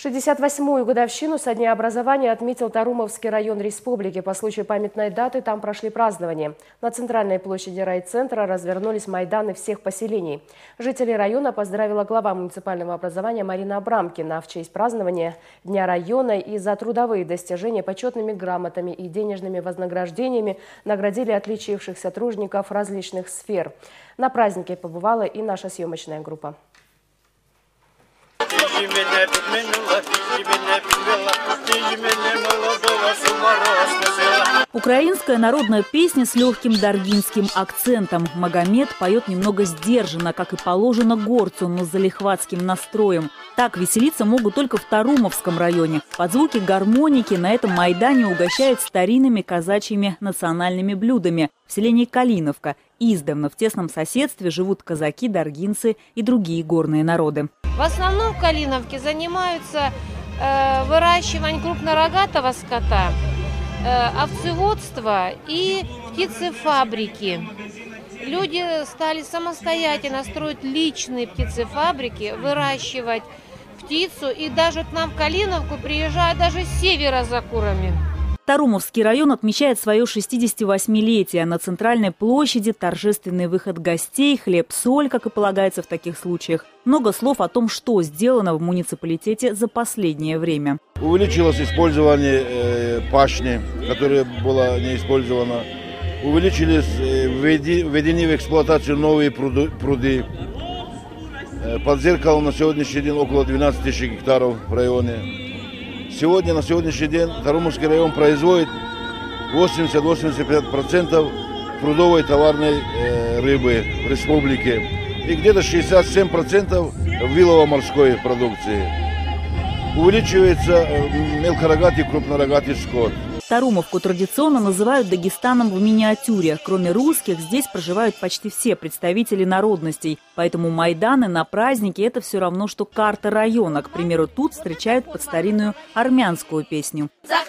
68-ю годовщину со дня образования отметил Тарумовский район республики. По случаю памятной даты там прошли празднования. На центральной площади райцентра развернулись майданы всех поселений. Жители района поздравила глава муниципального образования Марина Абрамкина в честь празднования Дня района и за трудовые достижения почетными грамотами и денежными вознаграждениями наградили отличившихся тружеников различных сфер. На празднике побывала и наша съемочная группа. Украинская народная песня с легким даргинским акцентом. Магомед поет немного сдержанно, как и положено горцу, но с залихватским настроем. Так веселиться могут только в Тарумовском районе. Под звуки гармоники на этом майдане угощают старинными казачьими национальными блюдами. В селении Калиновка издавна в тесном соседстве живут казаки, даргинцы и другие горные народы. В основном в Калиновке занимаются выращиванием крупнорогатого скота, овцеводство и птицефабрики. Люди стали самостоятельно строить личные птицефабрики, выращивать птицу. И даже к нам в Калиновку приезжают даже с севера за курами. Тарумовский район отмечает свое 68-летие. На центральной площади торжественный выход гостей, хлеб-соль, как и полагается в таких случаях. Много слов о том, что сделано в муниципалитете за последнее время. Увеличилось использование пашни, которое было не использовано. Увеличились введены в эксплуатацию новые пруды. Под зеркалом на сегодняшний день около 12 тысяч гектаров в районе. Сегодня, на сегодняшний день, Тарумовский район производит 80-85% прудовой товарной рыбы в республике и где-то 67% вилово-морской продукции. Увеличивается мелкорогатый и крупнорогатый скот. Тарумовку традиционно называют Дагестаном в миниатюре. Кроме русских, здесь проживают почти все представители народностей. Поэтому майданы на праздники – это все равно, что карта района. К примеру, тут встречают под старинную армянскую песню.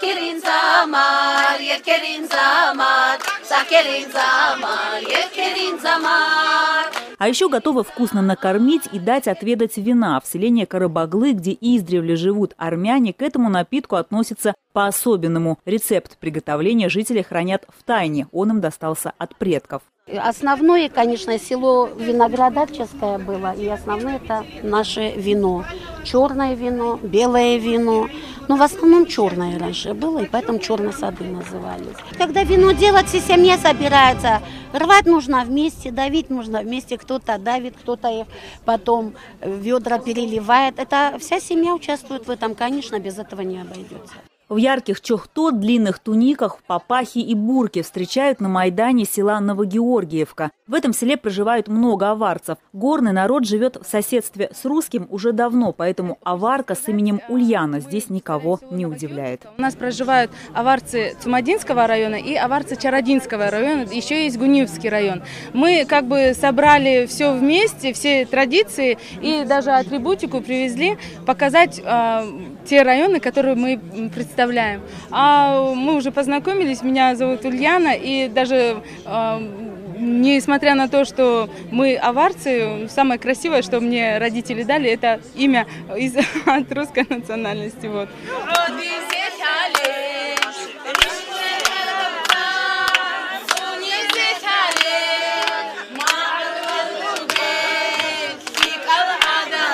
А еще готовы вкусно накормить и дать отведать вина. В селении Карабаглы, где издревле живут армяне, к этому напитку относятся по-особенному. Рецепт приготовления жители хранят в тайне. Он им достался от предков. Основное, конечно, село Виноградарческое было. И основное это наше вино. Черное вино, белое вино. Но в основном черное раньше было, и поэтому черные сады назывались. Когда вино делать, вся семья собирается. Рвать нужно вместе, давить нужно вместе. Кто-то давит, кто-то их потом ведра переливает. Это вся семья участвует в этом, конечно, без этого не обойдется. В ярких чохто, длинных туниках, папахи и бурки встречают на майдане села Новогеоргиевка. В этом селе проживают много аварцев. Горный народ живет в соседстве с русским уже давно, поэтому аварка с именем Ульяна здесь никого не удивляет. У нас проживают аварцы Цумадинского района и аварцы Чародинского района, еще есть Гуниевский район. Мы как бы собрали все вместе, все традиции и даже атрибутику привезли, показать те районы, которые мы представляем. А мы уже познакомились, меня зовут Ульяна, и даже несмотря на то, что мы аварцы, самое красивое, что мне родители дали, это имя от русской национальности. Вот.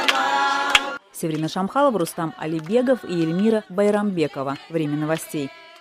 Северина Шамхалова, Рустам Алибегов и Эльмира Байрамбекова. Время новостей.